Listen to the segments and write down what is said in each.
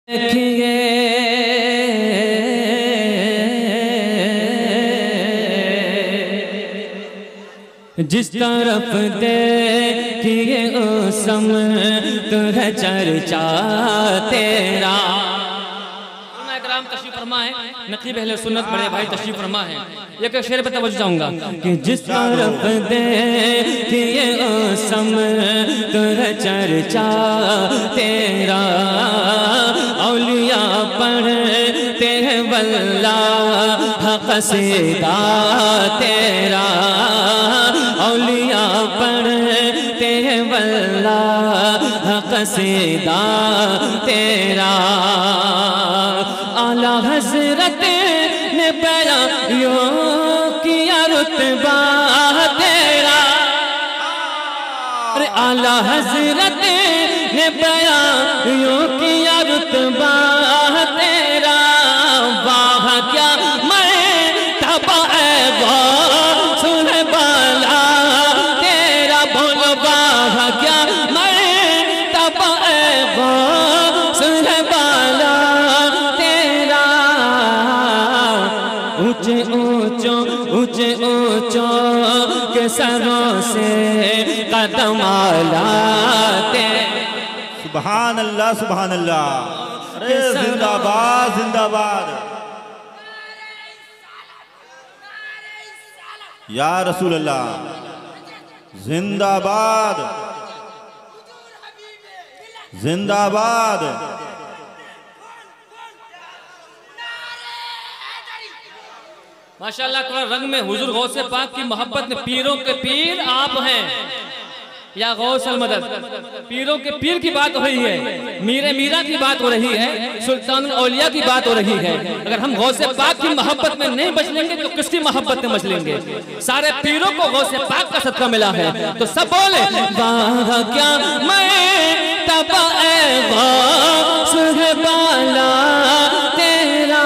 देखिए जिस तरफ देखिए उस समय तो है चर्चा तेरा। इकराम तशरीफ फरमा है, नकीब अहले सुन्नत बड़े भाई तशरीफ फरमा है। एक शेर पे तवज्जो चाहूंगा कि जिस तरफ देखिए उस समय तो है चर्चा तेरा। औलिया पढ़ते हैं वल्लाह कसीदा तेरा। औलिया पढ़ते हैं वल्लाह कसीदा तेरा। आला हजरत ने बयां यो किया रुतबा तेरा। अरे आला हजरत ने बयां यो किया रुतबा तेरा। वाह क्या मैं तबा सुन बाला तेरा। बोलो वाह क्या मैं तबा सुन बाला तेरा। ऊंचे ऊंचे के सरों से कदम आलाते। सुभान अल्लाह सुभान अल्लाह। अरे जिंदाबाद जिंदाबाद या रसूल अल्लाह। जिंदाबाद जिंदाबाद। माशाअल्लाह कुरान रंग में हुजूर गौसे पाक की मोहब्बत में पीरों के पीर आप हैं या गौसल मदद। पीरों के पीर की बात हो रही है, मीरे मीरा की बात हो रही है, सुल्तान औलिया की बात हो रही है। अगर हम गौसे पाक की मोहब्बत में नहीं बच लेंगे तो किसकी मोहब्बत में बच लेंगे। सारे पीरों को गौसे पाक का सदका मिला है तो सब बोले वाह क्या मैं तबा सुहबाला तेरा।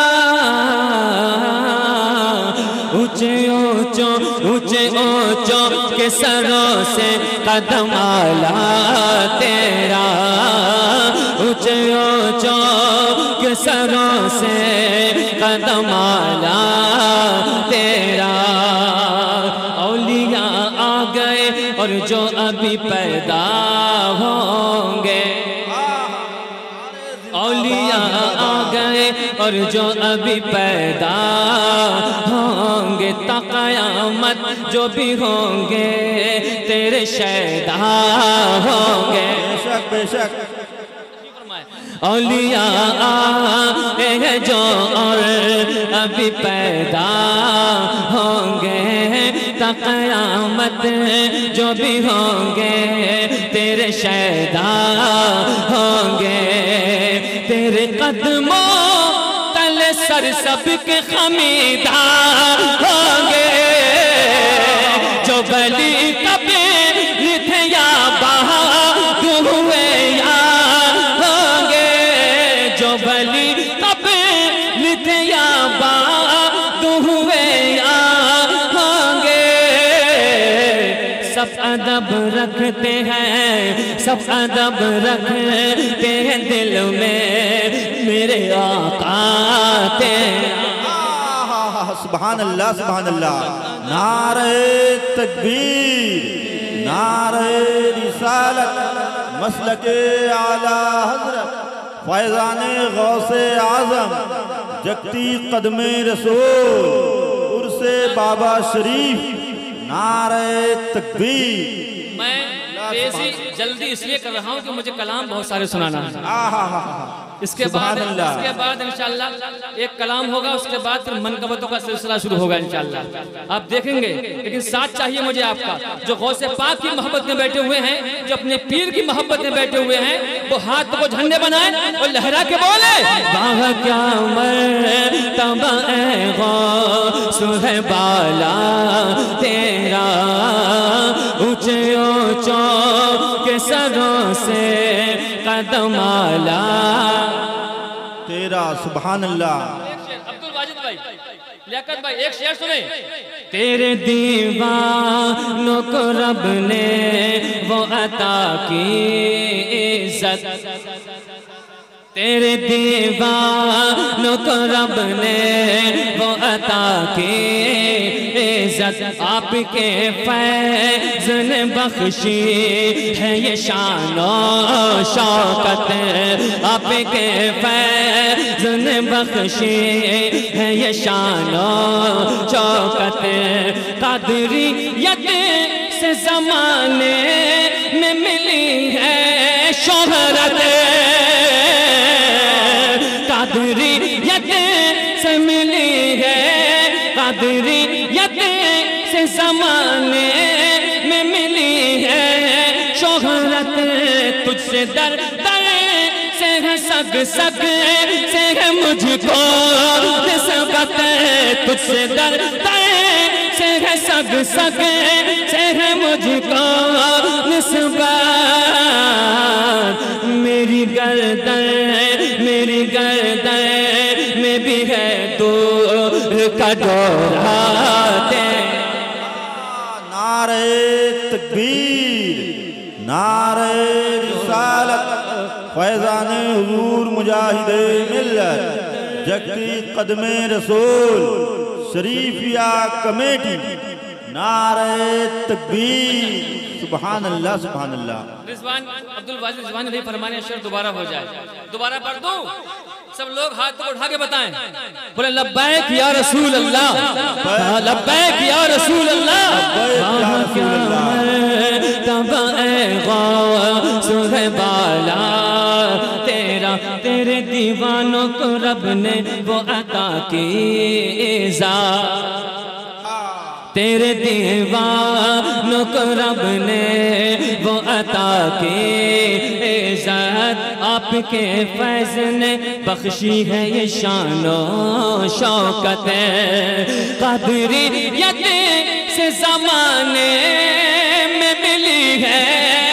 ऊंचे ऊंचों के सरों से कदम आला तेरा। ऊंचे ऊंचों के सरों से कदम आला तेरा। औलिया आ गए और जो अभी पैदा होंगे। औलिया आ गए और जो अभी पैदा होंगे ता क़यामत जो भी होंगे तेरे शैदा होंगे। बेशक बेशक। औलिया आए जो और अभी पैदा होंगे ता क़यामत जो भी होंगे तेरे शैदा होंगे। तेरे कदमों तले सर सबके खमीदा होंगे। जो बली कभी थे या बहाद हुए या होंगे। जो बली कभी थे या बहाद हुए या होंगे। सब अदब रखते हैं, सब अदब रखते हैं दिल में मेरे आका तेरा। सुभान अल्लाह सुभान अल्लाह। नारे तकबीर नारे रिसालत मसलके आला हजरत फैज़ाने गौसे आज़म जगती कदमे रसूल उर्से बाबा शरीफ। नारे तकबीर। मैं तेजी जल्दी इसलिए कर रहा हूँ कि मुझे कलाम बहुत सारे सुनाना है। इसके बाद इंशाअल्लाह एक कलाम होगा, उसके बाद फिर मनकबतों का सिलसिला शुरू होगा इंशाअल्लाह। आप देखेंगे, लेकिन साथ चाहिए मुझे आपका जो गौसे पाक की मोहब्बत में बैठे हुए हैं, जो अपने पीर की मोहब्बत में बैठे हुए हैं, वो हाथ को झंडे बनाए और लहरा के बोले वाह क्या मर्तबा सुहबाला तेरा। ऊंचे ऊंचों के सरों से कदम आला तेरा। सुभान अल्लाह। अब्दुल वाजिद भाई, लियाकत भाई, एक शेर सुने। तेरे दीवानों को रब ने वो अता की इज्जत। तेरे दीवानों को रब ने वो अता की इज्जत, आपके फैज़ ने बख्शी है ये शान और शौकत, आपके फैज़ ने बख्शी है ये शान और शौकत। कादरियत से ज़माने में मिली है शोहरत, कादरियत से मिली है, कादरियत से ज़माने में मिली है शोहरत। तुझसे दर दर से है सग सग से है मुझको निस्बत, तुझसे दर दर से है सग सग से है मुझको निस्बत। मेरी गर्दन में भी है दूर का डोरा। नारे तकबीर, नारे रिसालत, फैज़ाने हुजूर मुजाहिदे मिल्लत, जक्की कदमे रसूल शरीफिया कमेटी, नारे तकबीर। सुभान अल्लाह, सुभान अल्लाह। रिजवान अब्दुल वाजिद रिजवानी भाई फरमाने शेर दोबारा हो जाए, दोबारा पढ़ दूं? सब लोग हाथ को उठा के बताएं, बोले लब्बैक या रसूल अल्लाह, लब्बैक या रसूल अल्लाह। बाला तेरा, तेरे दीवानों को रब ने वो अता की इज़्ज़त, तेरे दीवानों को रब ने वो अता की इज़्ज़त, आपके फैज़ ने बख्शी है ये शान और शौकत। कादरियत से ज़माने में मिली है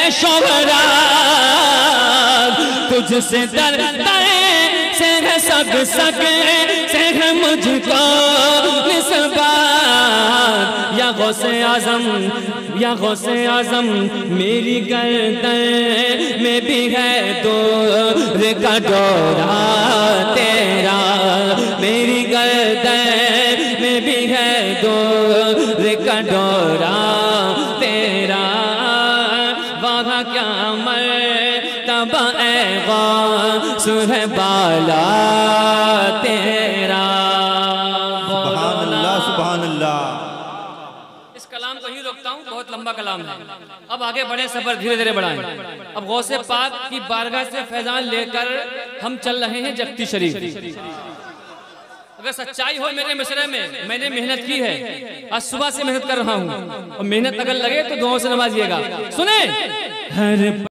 शोहरत, तुझसे दर दर से है सग सग से है मुझको निस्बत। या गौसे आज़म, या गौसे आज़म, मेरी गर्दन में भी है दूर का डोरा तेरा, मेरी गर्दन में भी है दूर का डोरा तेरा। वहाँ क्या मर्तबा ए गौस है बाला तेरा। सुभान अल्लाह, सुभान अल्लाह। इस कलाम को ही रोकता हूँ, बहुत लंबा कलाम है। अब आगे बढ़े, सफर धीरे धीरे बढ़ाएं। अब गौसे पाक की बारगाह से फैजान लेकर हम चल रहे हैं जक्ती शरीफ। अगर सच्चाई हो मेरे मिसरे में, मैंने मेहनत की है, आज सुबह से मेहनत कर रहा हूँ, और मेहनत अगर लगे तो दुआओं से नवाजिएगा। सुने हर